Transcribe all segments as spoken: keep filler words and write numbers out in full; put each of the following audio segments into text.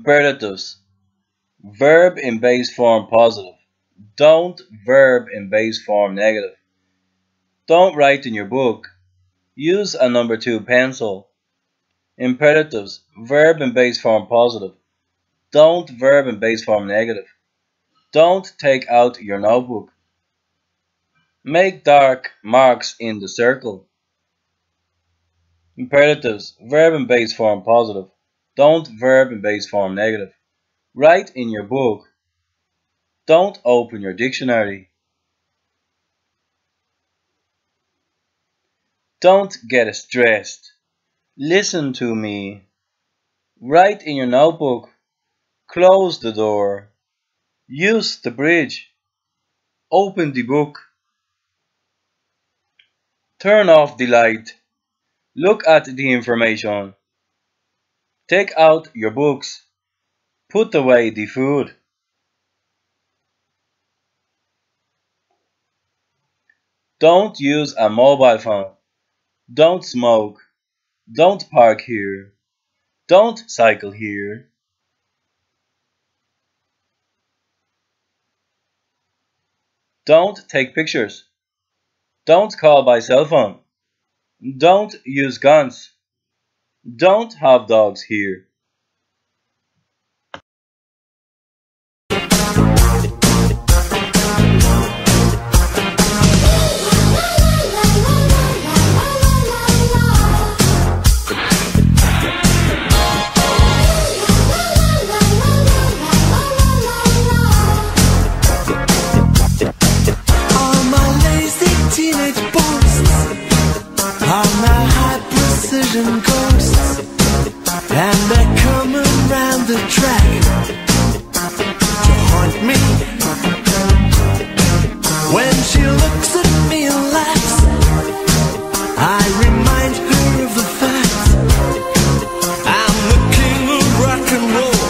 Imperatives. Verb in base form positive. Don't verb in base form negative. Don't write in your book. Use a number two pencil. Imperatives. Verb in base form positive. Don't verb in base form negative. Don't take out your notebook. Make dark marks in the circle. Imperatives. Verb in base form positive. Don't verb in base form negative. Write in your book. Don't open your dictionary. Don't get stressed. Listen to me. Write in your notebook. Close the door. Use the bridge. Open the book. Turn off the light. Look at the information. Take out your books. Put away the food. Don't use a mobile phone. Don't smoke. Don't park here. Don't cycle here. Don't take pictures. Don't call by cell phone. Don't use guns. Don't have dogs here. Ghosts, and they're coming round the track to haunt me. When she looks at me and laughs, I remind her of the fact I'm the king of rock and roll,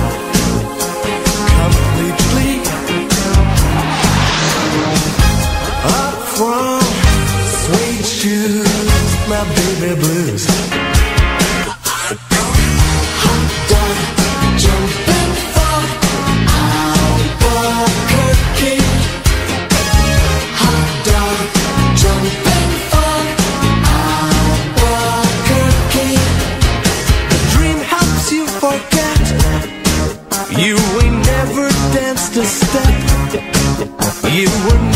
completely. Up from suede shoes, my baby blues. You ain't never danced a step. You were